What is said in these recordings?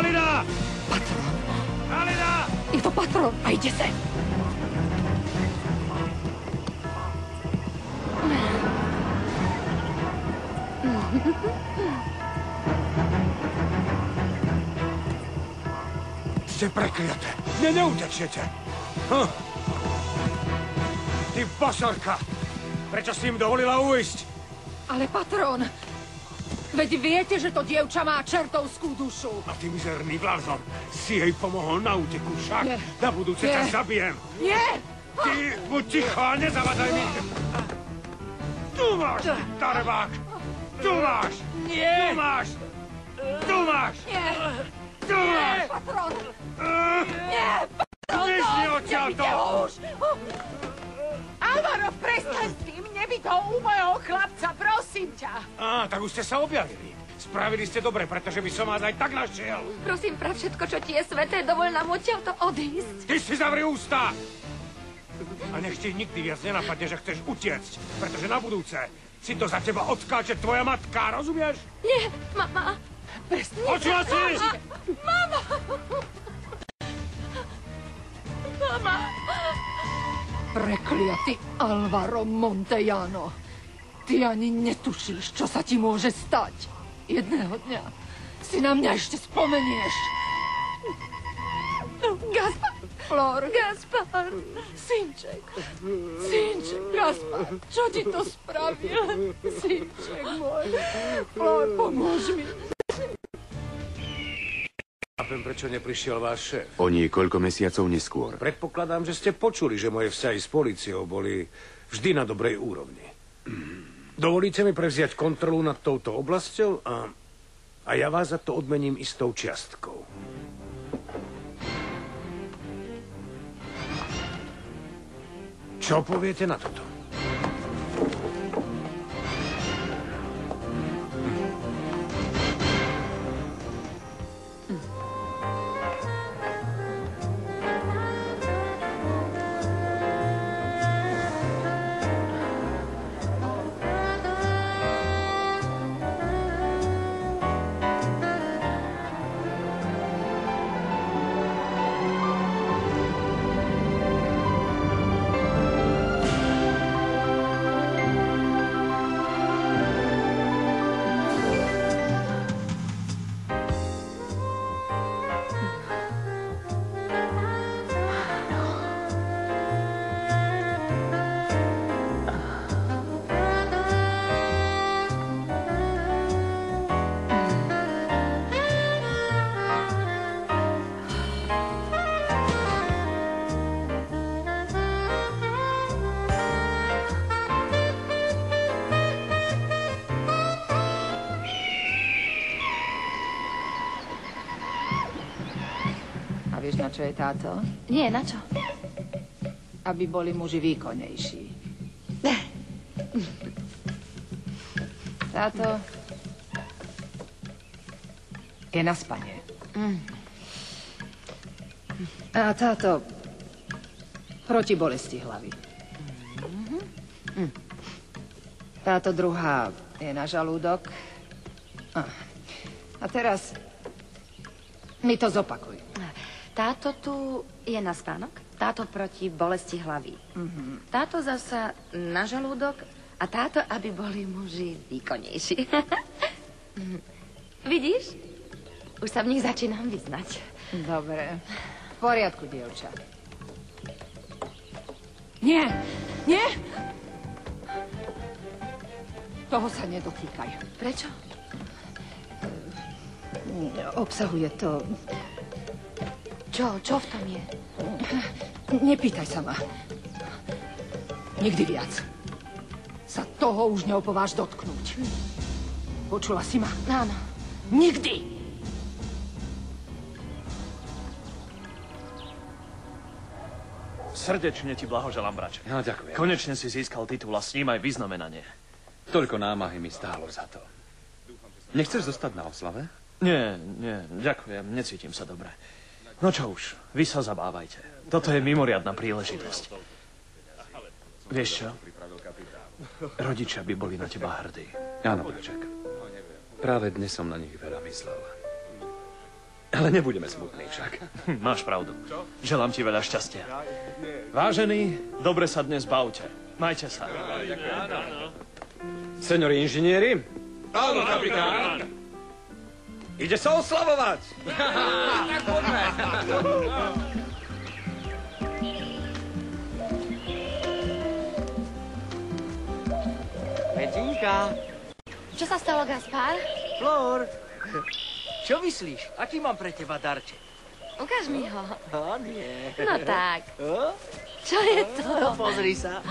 Halina! Patron. Halina! Je to patron a ide sem. Ste prekliaté. Neutečiete. Ty bosorka! Prečo si im dovolila ujsť? Ale patron, veď viete, že to dievča má čertovskú dušu. A ty mizerný blázon si jej pomohol na úteku, však? Nie. Na budúce Nie. ťa zabijem. Nie! Ty buď ticho a nezavadzaj mi. Tu máš, ty darebák. Tu máš. Nie! Tu máš. Tu máš. Nie! Tu máš. Patron! Nie! Patron! Vyšli odtiaľto. už! Alvaro, prestaň s tým! Nebyť ho u mojho chlapca, prosím ťa! Á, tak už ste sa objavili. Spravili ste dobre, pretože by som vás aj tak našiel. Prosím, pre všetko, čo ti je sveté, dovol nám odtiaľto odísť. Ty si zavri ústa! A nech ti nikdy viac nenapadne, že chceš utiecť, pretože na budúce si to za teba odskáče tvoja matka, rozumieš? Nie, mama. Počula si? Mama! Mama! Prekliatý Alvaro Montejano. Ty ani netušíš, čo sa ti môže stať. Jedného dňa si na mňa ešte spomenieš. Gaspar! Flor, Gaspar! synček, Gaspar, čo ti to spravil? Synček môj, Flor, pomôž mi. Chápem, prečo neprišiel váš šéf. O niekoľko mesiacov neskôr. Predpokladám, že ste počuli, že moje vzťahy s políciou boli vždy na dobrej úrovni. Dovolíte mi prevziať kontrolu nad touto oblasťou a ja vás za to odmením istou čiastkou. Čo poviete na toto? Vieš, na čo je táto? Nie, na čo? Aby boli muži výkonnejší. Táto je na spanie. A táto proti bolesti hlavy. Táto druhá je na žalúdok. A teraz mi to zopakuj. Táto tu je na spánok, táto proti bolesti hlavy. Táto zasa na žalúdok a táto, aby boli muži výkonnejší. Vidíš? Už sa v nich začínam vyznať. Dobre. V poriadku, dievča. Nie! Nie! Toho sa nedotýkaj. Prečo? Obsahuje to... Čo v tom je? Nepýtaj sa ma. Nikdy viac. Sa toho už neopováž dotknúť. Počula si ma? Áno. Nikdy! Srdečne ti blahoželám, brače. No, ďakujem. Konečne si získal titul a s ním aj vyznamenanie. Toľko námahy mi stálo za to. Nechceš zostať na oslave? Nie, ďakujem, necítim sa dobre. No čo už, vy sa zabávajte. Toto je mimoriadna príležitosť. Vieš čo? Rodičia by boli na teba hrdí. Áno, braček. Práve dnes som na nich veľa myslel. Ale nebudeme smutní však. Máš pravdu. Želám ti veľa šťastia. Vážení, dobre sa dnes bavte. Majte sa. Seniori inžinieri? Áno, kapitán. Ide sa oslavovať. Petinka, Čo sa stalo, Gaspar? Flor, čo myslíš? Aký mám pre teba darček? Ukáž mi ho. A nie. No tak. O? Čo je to? Pozri sa.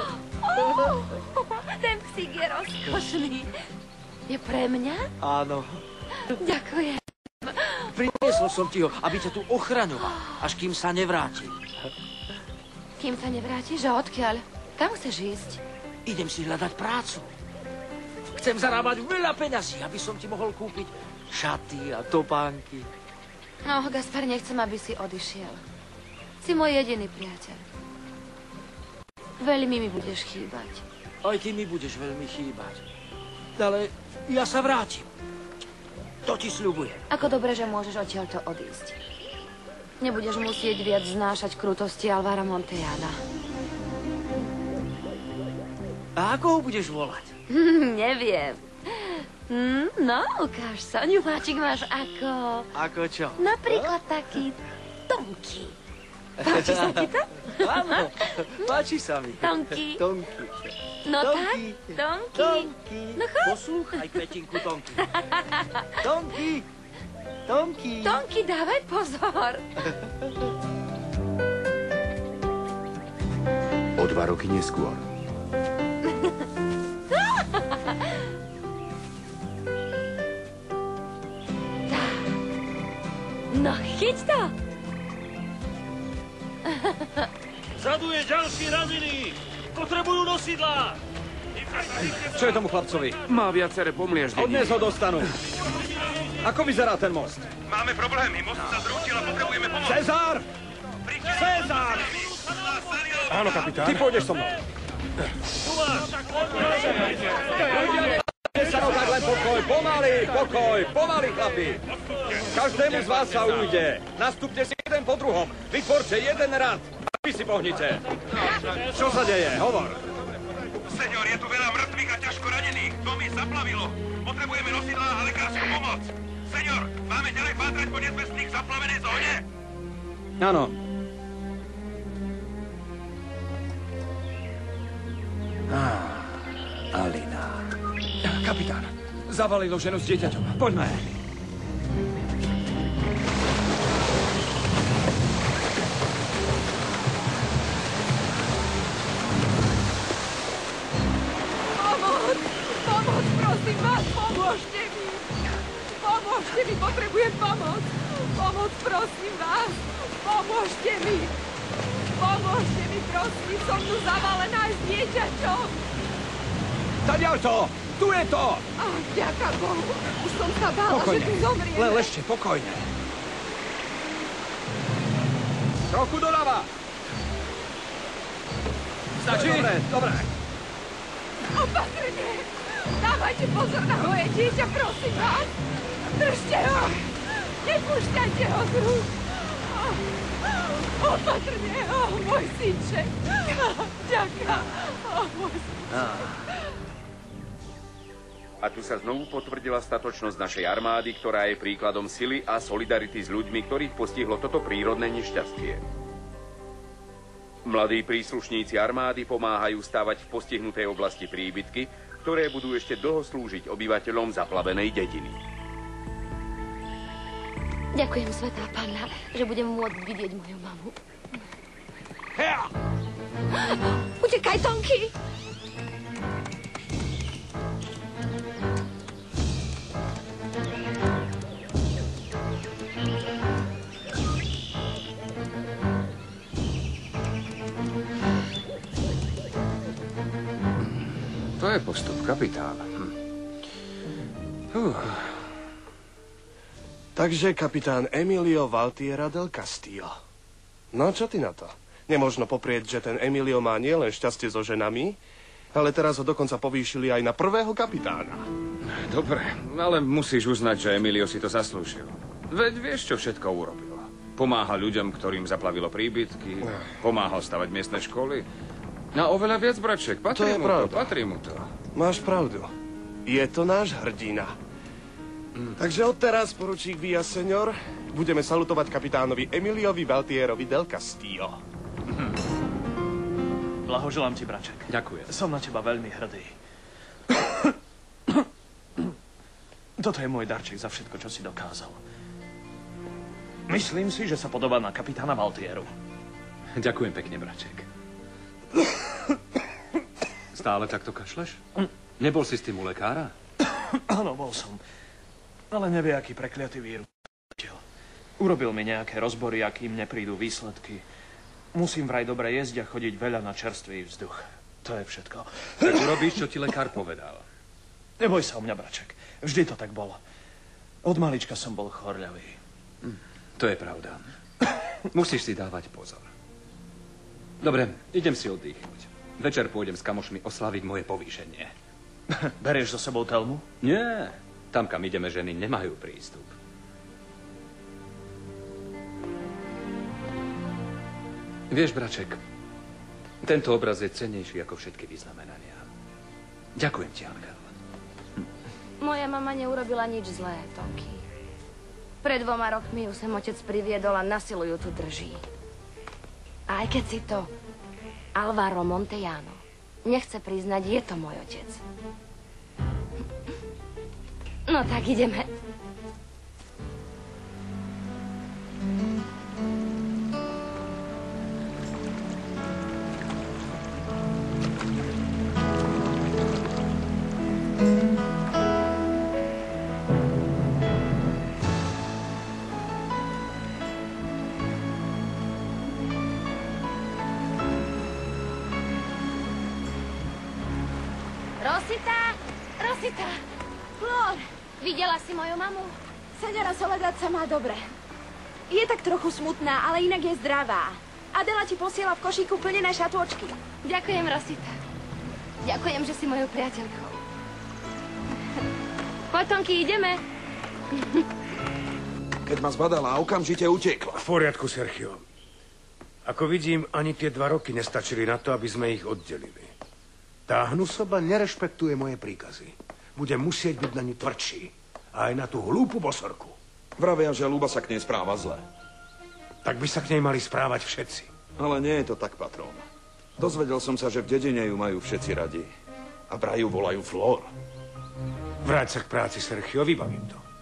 Ten psík je rozkošný. Je pre mňa? Áno. Ďakujem. Priniesol som ti ho, aby ťa tu ochraňoval, až kým sa nevráti. Kým sa nevrátiš, a odkiaľ? Kam chceš ísť? Idem si hľadať prácu. Chcem zarábať veľa peňazí, aby som ti mohol kúpiť šaty a topánky. No, Gaspar, nechcem, aby si odišiel. Si môj jediný priateľ. Veľmi mi budeš chýbať. Aj ty mi budeš veľmi chýbať. Ale ja sa vrátim. To ti sľubujem. Ako dobre, že môžeš odtiaľto odísť. Nebudeš musieť viac znášať krutosti Alvara Montejana. A ako ho budeš volať? Neviem. No, ukáž sa. Ňumáčik máš ako... Ako čo? Napríklad taký Tonky. Páči sa ti to? Áno, páči sa mi. Tonky. Tonky. No Tonky. tak, Tonky. Tonky. No choď. Poslúchaj, Petinku, Tonky. Tonky. Tonky. Tonky, dávaj pozor. O 2 roky neskôr. No, chyť to. Vzadu je ďalší ranený! Potrebujú nosidlá! Čo je tomu chlapcovi? Má viaceré pomlieždenie. Odnes ho dostanú. Ako vyzerá ten most? Máme problémy, most sa zrútil a potrebujeme pomoc! Cezár! Cezár! Áno, kapitán. Ty pôjdeš so mnou. Tu máš! Tak len pokoj, pomaly, chlapi. Každému z vás sa ujde. Nastúpte si jeden po druhom. Vytvorte jeden rad. Vy si pohnite. Čo sa deje? Hovor. Senior, je tu veľa mŕtvych a ťažko ranených. Domy zaplavilo. Potrebujeme nosidlá a lekárskú pomoc. Senior, máme ďalej pátrať po nezvestných zaplavenej zóne? Áno. Alina. Kapitán, zavalilo ženu s dieťaťom. Poďme. Pomoc! Pomoc, prosím vás, pomôžte mi! Pomôžte mi, potrebujem pomoc! Pomoc, prosím vás! Pomôžte mi! Pomôžte mi, prosím, som tu zavalená s dieťaťom! Tadiaľ to! Tu je to! Ach, ďaká Bohu, už som sa bála, že tu zomrieme. Len ležte, pokojne. Trochu doľava. Stačí? Dobre. Opatrne! Dávajte pozor na moje dieťa, prosím vás! Držte ho! Nepúšťajte ho z rúk! Opatrne! Môj synček! Ďaká! Môj synček! A tu sa znovu potvrdila statočnosť našej armády, ktorá je príkladom sily a solidarity s ľuďmi, ktorých postihlo toto prírodné nešťastie. Mladí príslušníci armády pomáhajú stavať v postihnutej oblasti príbytky, ktoré budú ešte dlho slúžiť obyvateľom zaplavenej dediny. Ďakujem, svätá Panna, že budem môcť vidieť moju mamu. Utekaj, Tonky! To je postup, kapitán. Takže kapitán Emilio Valtiera del Castillo. No, čo ty na to? Nemožno poprieť, že ten Emilio má nielen šťastie so ženami, ale teraz ho dokonca povýšili aj na prvého kapitána. Dobre, ale musíš uznať, že Emilio si to zaslúžil. Veď vieš, čo všetko urobil. Pomáha ľuďom, ktorým zaplavilo príbytky, pomáhal stavať miestne školy. A oveľa viac, bratček, patrí mu to. Máš pravdu. Je to náš hrdina. Takže odteraz, poručík Villaseñor, budeme salutovať kapitánovi Emiliovi Valtierovi del Castillo. Blahoželám ti, braček. Ďakujem. Som na teba veľmi hrdý. Toto je môj darček za všetko, čo si dokázal. Myslím si, že sa podobá na kapitána Valtieru. Ďakujem pekne, braček. Stále takto kašleš? Nebol si s tým u lekára? Áno, bol som. Ale nevie, aký prekliatý vírus. Urobil mi nejaké rozbory, akým neprídu výsledky. Musím vraj dobre jesť a chodiť veľa na čerstvý vzduch. To je všetko. Tak urobíš, čo ti lekár povedal. Neboj sa o mňa, braček. Vždy to tak bolo. Od malička som bol chorľavý. To je pravda. Musíš si dávať pozor. Dobre, idem si oddychnúť. Večer pôjdem s kamošmi oslaviť moje povýšenie. Berieš so sebou Telmu? Nie. Tam, kam ideme, ženy nemajú prístup. Vieš, braček, tento obraz je cennejší ako všetky vyznamenania. Ďakujem ti, Angel. Moja mama neurobila nič zlé, Tonky. Pred 2 rokmi ju sem otec priviedol a na silu ju tu drží. A aj keď si to Alvaro Montellano nechce priznať, je to môj otec. No tak ideme. Rosita! Flor! Videla si moju mamu? Señora Soledad sa má dobre. Je tak trochu smutná, ale inak je zdravá. Adela ti posiela v košíku plnené šatôčky. Ďakujem, Rosita. Ďakujem, že si mojou priateľkou. Potomky, ideme. Keď ma zbadala, okamžite utekla. V poriadku, Sergio. Ako vidím, ani tie 2 roky nestačili na to, aby sme ich oddelili. Tá hnusoba nerešpektuje moje príkazy. Budem musieť byť na ňu tvrdší. A aj na tú hlúpu bosorku. Vravia, že Luba sa k nej správa zle. Tak by sa k nej mali správať všetci. Ale nie je to tak, patrón. Dozvedel som sa, že v dedine ju majú všetci radi. A vraj ju volajú Flor. Vráť sa k práci, Sergio, vybavím to.